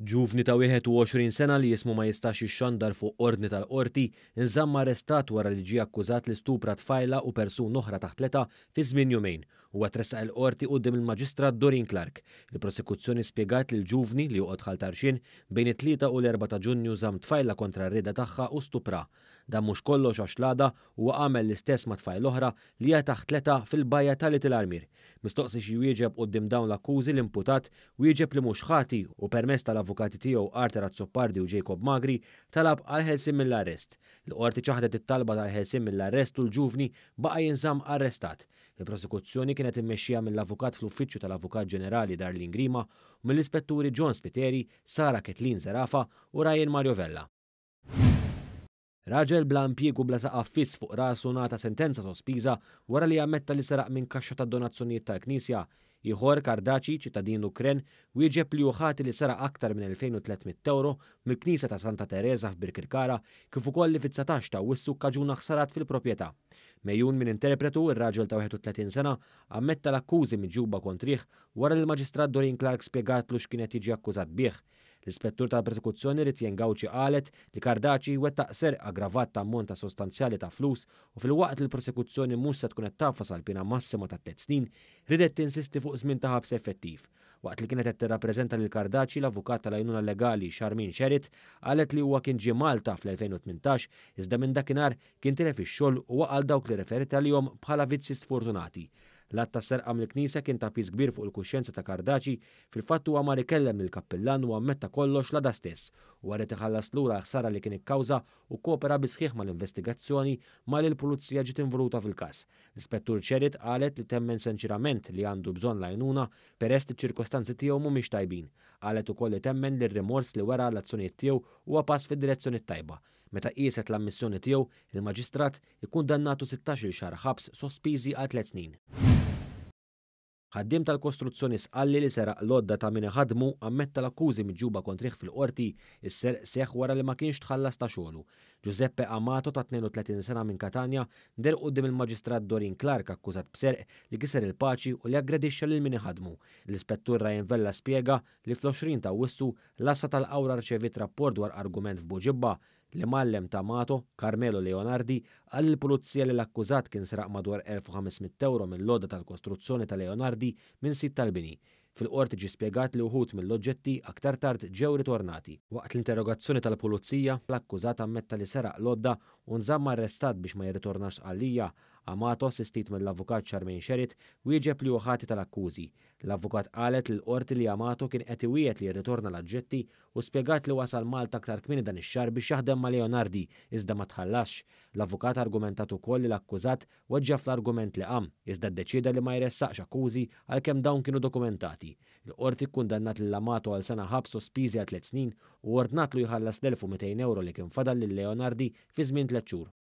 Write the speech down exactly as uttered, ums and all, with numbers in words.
Ġuvni ta' wieħed u għoxrin sena li jismu ma jistax ixxandar fuq ordni tal-qorti inżamm arrestat wara li ġie akkużat li stupra tfajla u persun oħra taħt tleta fi żmien jumejn. Huwa tressaq il-qorti quddiem il-Maġistrat Doreen Clark. Il-prosekuzzjoni spjegat li l-ġuvni li joqgħod ħaltarxien bejn it-tlieta u l-erba' ta' Ġunju żamm tfajla kontra r-rieda tagħha u stupra. Dan mhux kollox għax l-għada huwa għamel l-istess ma' tfajl oħra li hija taħt tleta fil-bajja ta' Little Armir. Mistoqsi xi wieġeb quddiem dawn l-akkużi l-imputat wieġeb li mhux ħati u permezz tal-avukati tiegħu Arthur Azzopardi u Jacob Magri talab għal ħelsien mill-arrest. Il-qorti ċaħdet it-talba tal-ħelsien mill-arrest u l-ġuvni baqa' jinżamm arrestat. Il-prosekuzzjoni kienet immexxija mill-avukat fl-uffiċċju tal-Avukat Ġenerali Darlene Grima u mill-ispetturi John Spiteri, Sara Kathleen Zerafa u Ryan Mario Vella. Raġel bla impjiegu bla saqaf fiss fuq rasu nata sentenza sospiża wara li ammetta li saraq minn kaxxa tad-donazzjonijiet tal-Knisja. Ieħor Kardaċi, ċittadin Ukren, wieġeb li ħati li saraq aktar minn elfejn u tlietmija euro mill-Knisja ta' Santa Teresa f'Birkirkara kif ukoll li fit-tsatax ta' Wissu kkaġuna ħsarat fil-proprjetà. Mejjun minn interpretu ir-raġel ta' wieħed u tletin sena ammetta l-akkużi miġġuba kontrih wara li l-Maġistrat Doreen Clark spjegatlu x'kienet jiġi akkużat bih. L-ispettur tal-prosekuzzjoni Ritjen Gawċi qalet li Kardaċi wettaq serq aggravat ta' ammont sostanzjali ta' flus u fil-waqt li l-prosekuzzjoni mhux se tkun qed tafas għal pina massima ta' tliet snin, ridet tinsisti fuq żmien ta' ħabs effettiv. Waqt li kienet qed tirrappreżenta lil Kardaċi l-avukat tal-għajnuna legali Charmin Sherit qalet li huwa kien ġie Malta fl-elfejn u tmintax iżda minn dakinhar kien tilef ix-xogħol u għal dawk li referita għalihom bħala vizzi sfortunati. L-att ta' serqa mill-Knisja kien ta' piż kbir fuq il-kuxjenza ta' Kardaċi fil-fatt huwa mar ikellem lill-kappillan u ammetta kollox l-għada stess u għaret iħallas lura ħsara li kien ikkawża u kopera bi sħiħ mal-investigazzjoni mal il-pulizija ġiet involuta fil-każ. L-Ispettur Sherit qalet li temmen sinċirament li għandu bżonn l-għajnuna peress li ċ-ċirkostanzi tiegħu mhumiex tajbin. Qalet ukoll li temmen li r-rimors li wara l-azzjonijiet tiegħu huwa pass fid-direzzjoni tajba. Meta qiset l-ammissjoni tiegħu, il-Maġistrat ikkundannatu sittax-il xahar ħabs sospiżi għal tliet snin. Ħaddiem tal-kostruzzjoni sqalli li seraq l-odda ta' min iħaddmu ammetta l-akkużi miġġuba kontrih fil-qorti is-serq seħħ wara li ma kienx tħallas ta' xogħlu. Giuseppe Amato ta' tnejn u tletin sena minn Katania der quddiem il-Maġistrat Doreen Clark akkużat b'serq li kiser il-paċi u li aggredixxa lil min iħaddmu. L-Ispettur Ryan Vella spjega li fl-għoxrin ta' Wissu l-Assa tal-Awra rċevit rapport dwar argument f'Buġibba li mallem ta' Amato, Carmelo Leonardi, għal il-pulizija li l-akkużat kien seraq madwar elf u ħamesmija euro mill-lodda tal-kostruzzjoni ta' Leonardi minn sit tal-bini. Fil-qorti ġie spjegat li wħud mill-oġġetti aktar tard ġew ritornati. Waqt l-interrogazzjoni tal-pulizija, l-akkużat ammetta li seraq lodda u nżamm arrestat biex ma jirritornax għalija. Amato, assistit mill-avukat Charmin Sherit, wieġeb li hu ħati tal-akkużi. L-avukat qalet li l-qorti li Amato kien qed iwiegħed li jirritorna l-aġġetti u spjegat li wasal Malta aktar kmieni dan ix-xahar biex jaħdem ma' Leonardi iżda ma tħallax. L-avukat argumentat ukoll li l-akkużat weġġaf l-argument li qam iżda ddeċieda li ma jressaqx akkużi għalkemm dawn kienu dokumentati. Il-qorti kkundannat lil Amato għal sena ħabs sospiżi għal tliet snin u ordnatlu jħallas l-elf u mitejn euro li kien fadal lil Leonardi fi żmien tliet xhur.